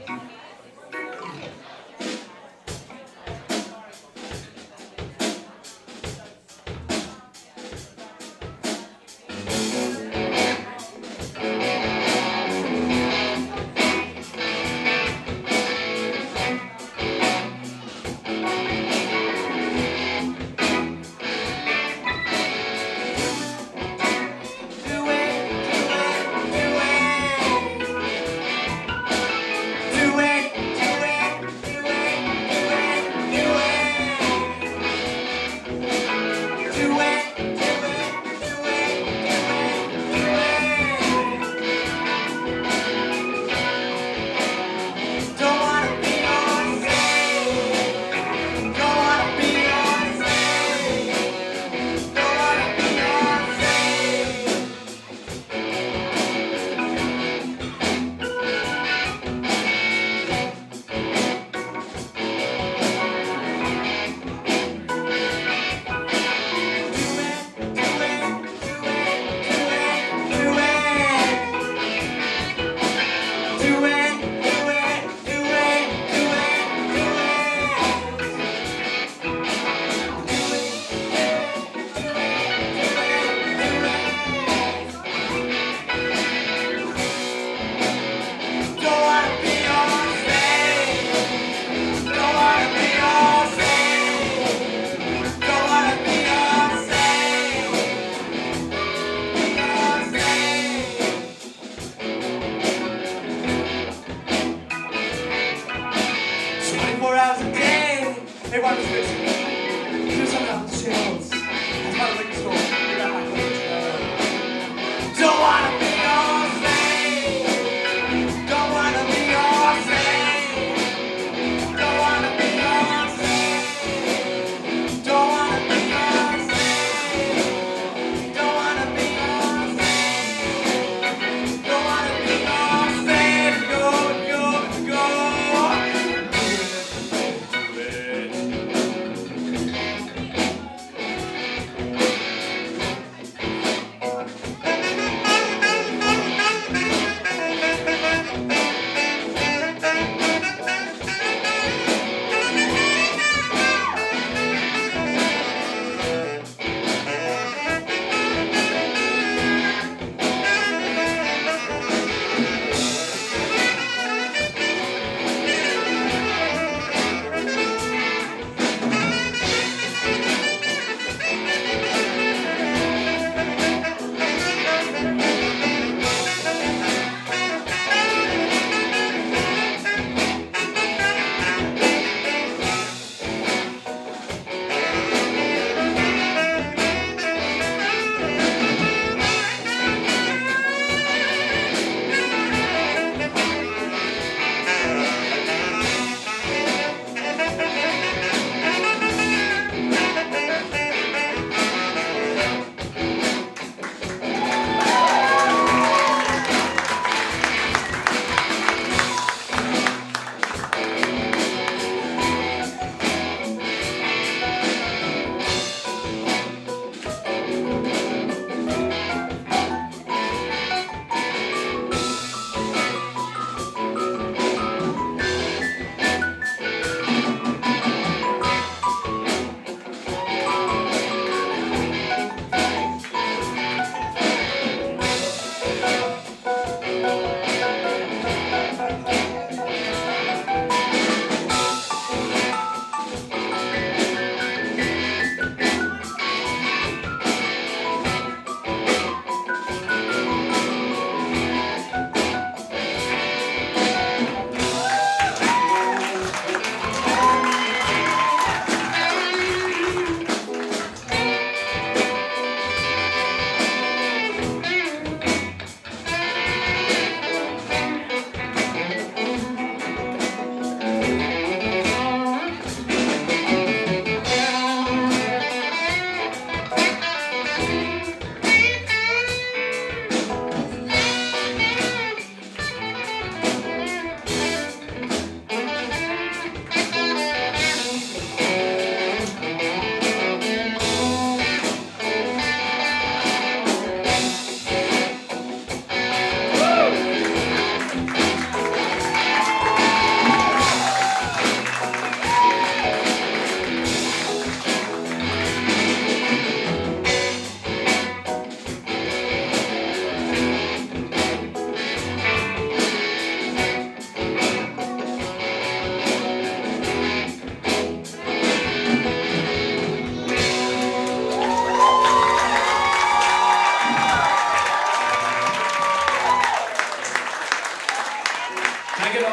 Everyone was missing. Do something on the shelves. That's my liquor store. We got my clothes together. Don't wanna be your slave. Don't wanna be your slave. Don't wanna be your slave. Don't wanna be your slave. Don't wanna be your slave. Don't wanna be your slave. Go.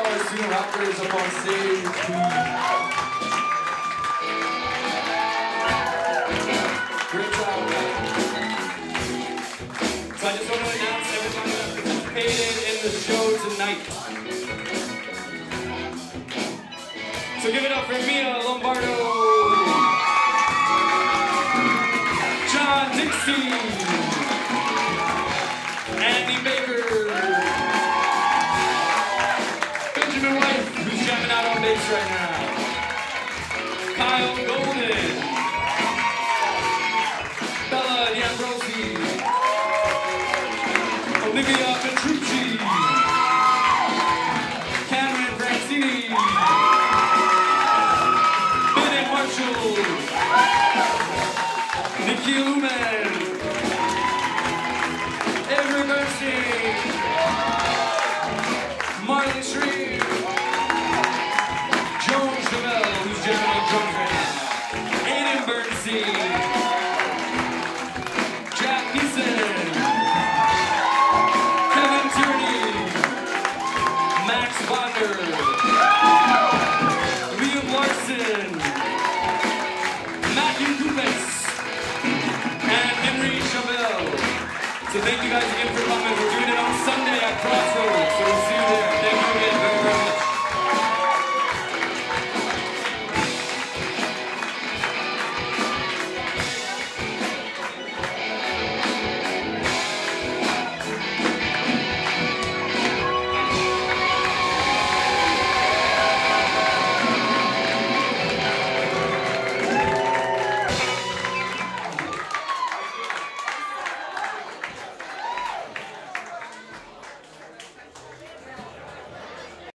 our student rappers up on stage, please. Great job, man. So I just want to announce everybody that participated in the show tonight. So give it up for Mia Lombardo, John Dixie, Andy Baker, Benjamin White, who's jamming out on bass right now, Kyle Gold,